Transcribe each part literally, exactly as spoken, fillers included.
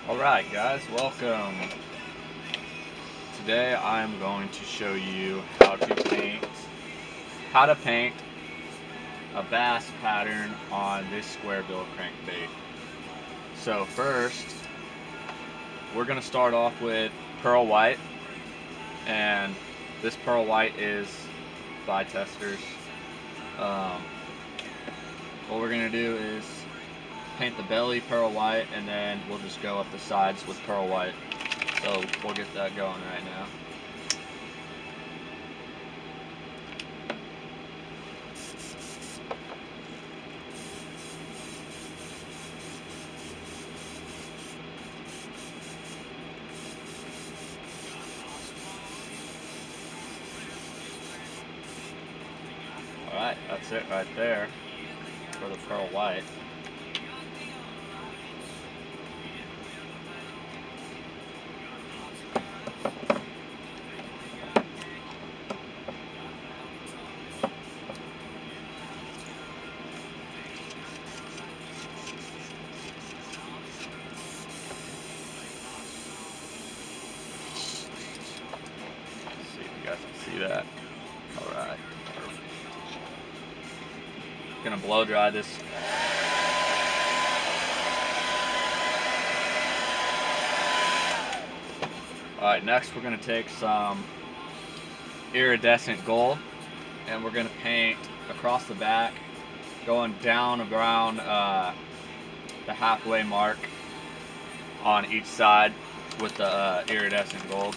Alright guys, welcome. Today I'm going to show you how to paint how to paint a bass pattern on this square bill crankbait. So first we're going to start off with pearl white, and this pearl white is by Testers. Um, what we're going to do is paint the belly pearl white, and then we'll just go up the sides with pearl white. So we'll get that going right now. Alright, that's it right there for the pearl white. See if you guys can see that. Alright. Gonna blow dry this. Alright, next we're gonna take some iridescent gold, and we're gonna paint across the back, going down around uh, the halfway mark on each side with the uh, iridescent gold.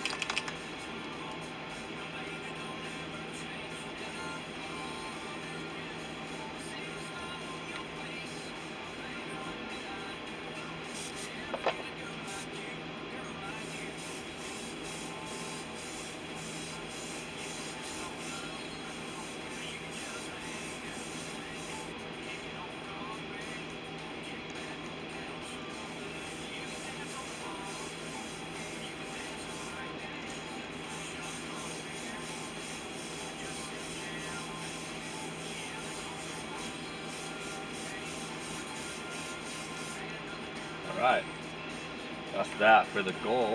Alright, that's that for the goal.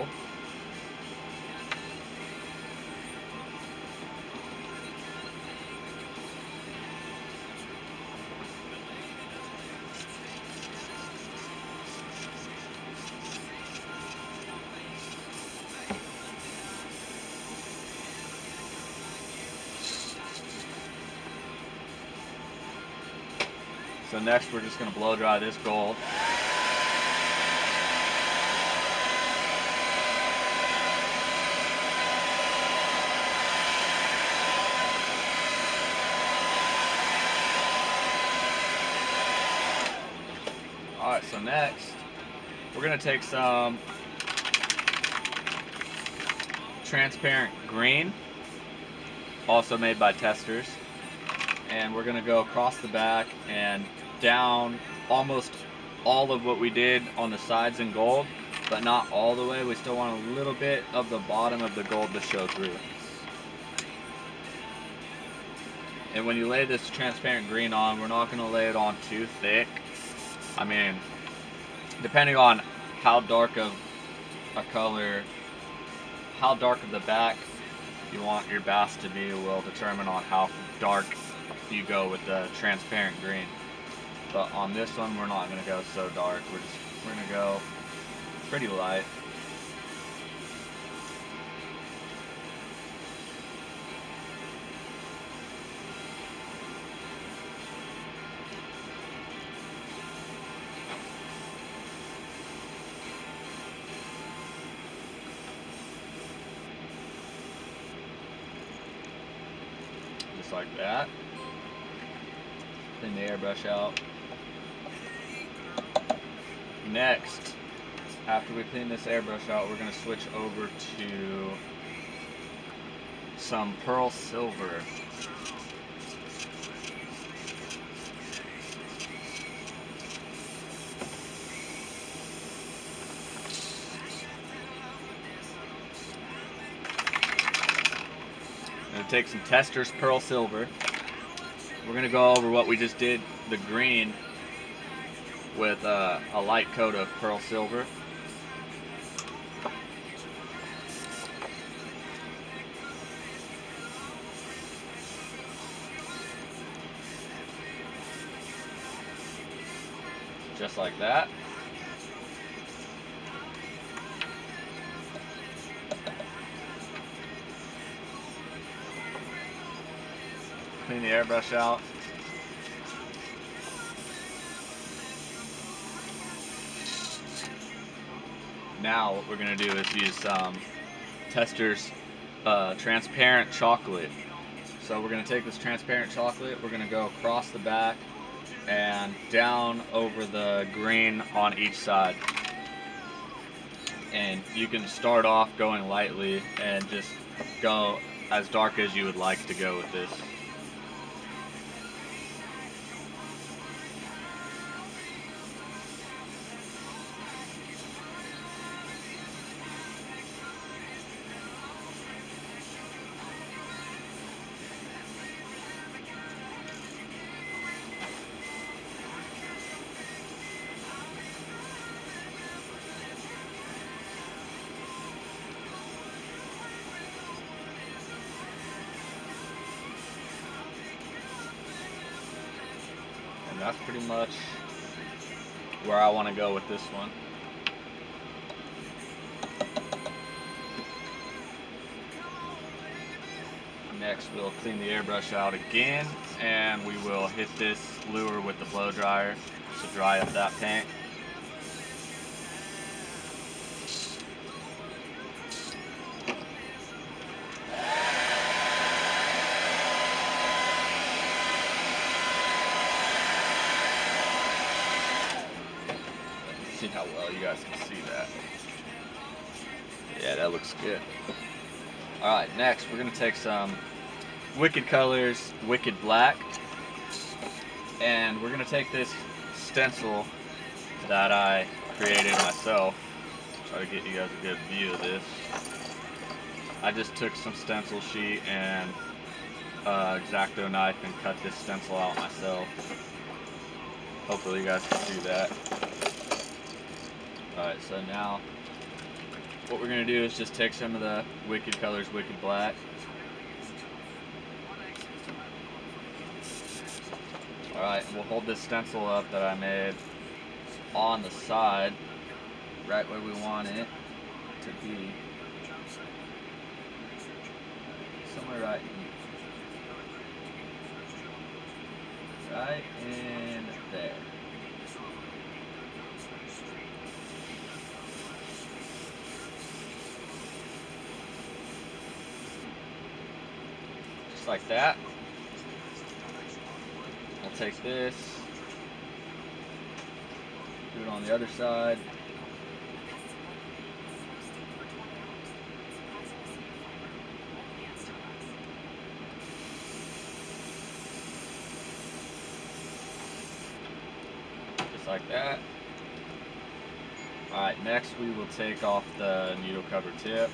So next we're just going to blow dry this gold. Alright, so next we're going to take some transparent green, also made by Testers, and we're going to go across the back and down almost all of what we did on the sides in gold, but not all the way. We still want a little bit of the bottom of the gold to show through. And when you lay this transparent green on, we're not going to lay it on too thick. I mean, depending on how dark of a color, how dark of the back you want your bass to be will determine on how dark you go with the transparent green. But on this one, we're not going to go so dark. We're just we're going to go pretty light. Just like that. Clean the airbrush out. Next, after we clean this airbrush out, we're going to switch over to some pearl silver. I'm going to take some Testers pearl silver. We're going to go over what we just did, the green, with uh, a light coat of pearl silver. just like that. Clean the airbrush out. Now what we're going to do is use some Tester's uh, transparent chocolate. So we're going to take this transparent chocolate, we're going to go across the back and down over the green on each side. And you can start off going lightly and just go as dark as you would like to go with this. And that's pretty much where I want to go with this one. Next we'll clean the airbrush out again, and we will hit this lure with the blow dryer to dry up that paint. See how well you guys can see that. Yeah, that looks good. Alright, next we're going to take some Wicked Colors Wicked Black, and we're going to take this stencil that I created myself. Try to get you guys a good view of this. I just took some stencil sheet and uh, X-Acto knife and cut this stencil out myself. Hopefully you guys can see that. Alright, so now what we're going to do is just take some of the Wicked Colors Wicked Black. Alright, we'll hold this stencil up that I made on the side, right where we want it to be. Somewhere right in, right in there. Just like that. We'll take this, do it on the other side. Just like that. Alright, next we will take off the needle cover tip.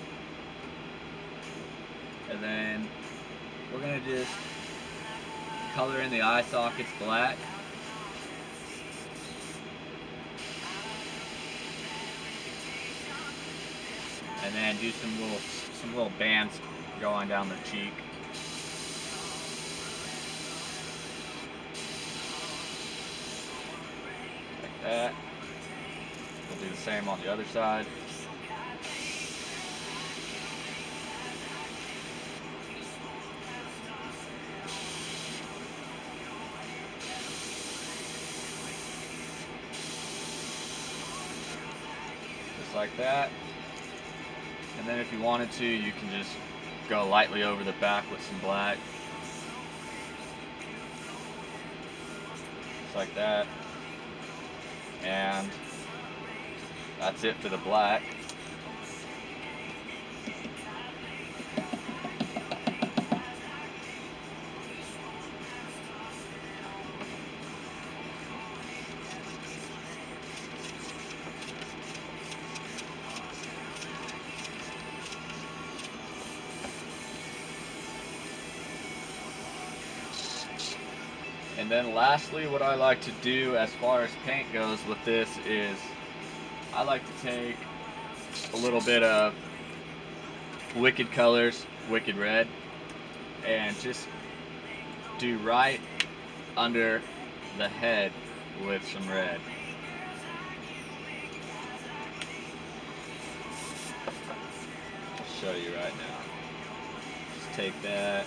And then we're going to just color in the eye sockets black. And then do some little some little bands going down the cheek. Like that. We'll do the same on the other side. Like that. And then if you wanted to, you can just go lightly over the back with some black. Just like that. And that's it for the black. And then lastly, what I like to do as far as paint goes with this is I like to take a little bit of Wicked Colors Wicked Red and just do right under the head with some red. show you right now. Just take that.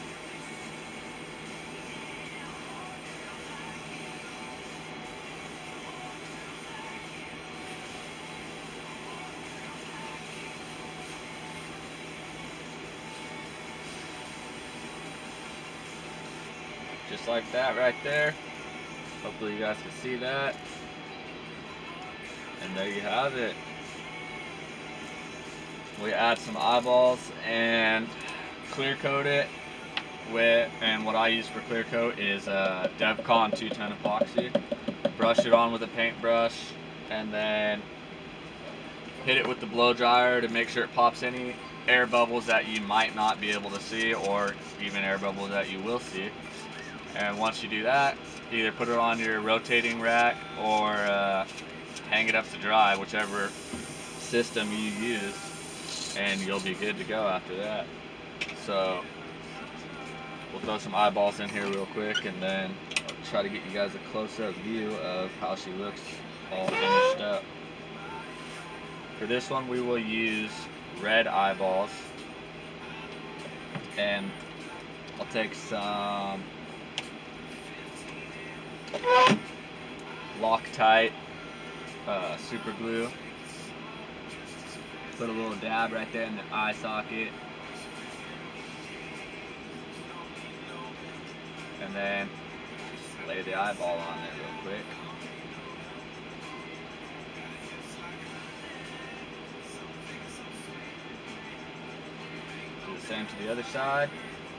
Just like that right there. Hopefully you guys can see that. And there you have it. We add some eyeballs and clear coat it with, and what I use for clear coat is uh, DevCon two ten epoxy. Brush it on with a paintbrush and then hit it with the blow dryer to make sure it pops any air bubbles that you might not be able to see, or even air bubbles that you will see. And once you do that, either put it on your rotating rack or uh, hang it up to dry, whichever system you use, and you'll be good to go after that. So we'll throw some eyeballs in here real quick, and then I'll try to get you guys a close-up view of how she looks all finished up. For this one, we will use red eyeballs, and I'll take some Loctite uh, super glue, put a little dab right there in the eye socket, and then just lay the eyeball on there real quick. Do the same to the other side.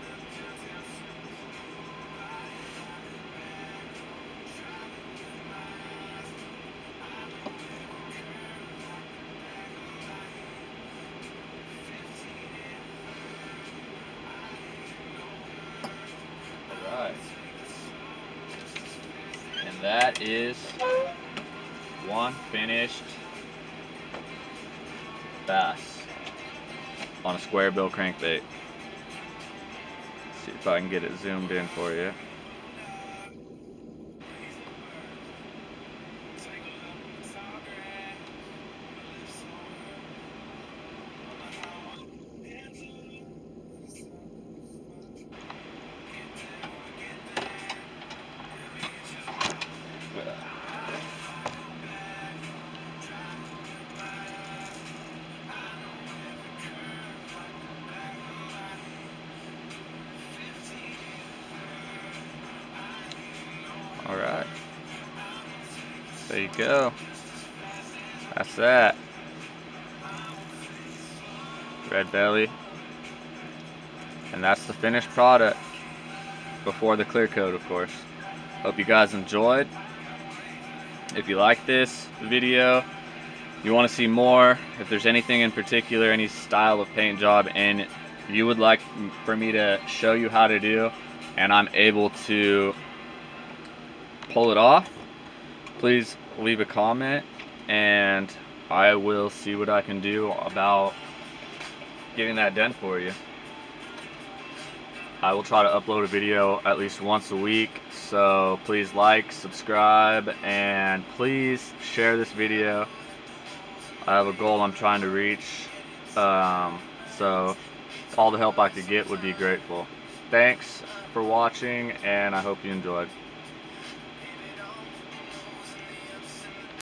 And that is one finished bass on a square bill crankbait. See if I can get it zoomed in for you. All right, there you go. That's that. Red belly. And that's the finished product before the clear coat, of course. Hope you guys enjoyed. If you like this video, you want to see more, if there's anything in particular, any style of paint job, and you would like for me to show you how to do, and I'm able to pull it off, please leave a comment and I will see what I can do about getting that done for you. I will try to upload a video at least once a week, so please like, subscribe, and please share this video. I have a goal I'm trying to reach, um, so all the help I could get would be grateful. Thanks for watching, and I hope you enjoyed.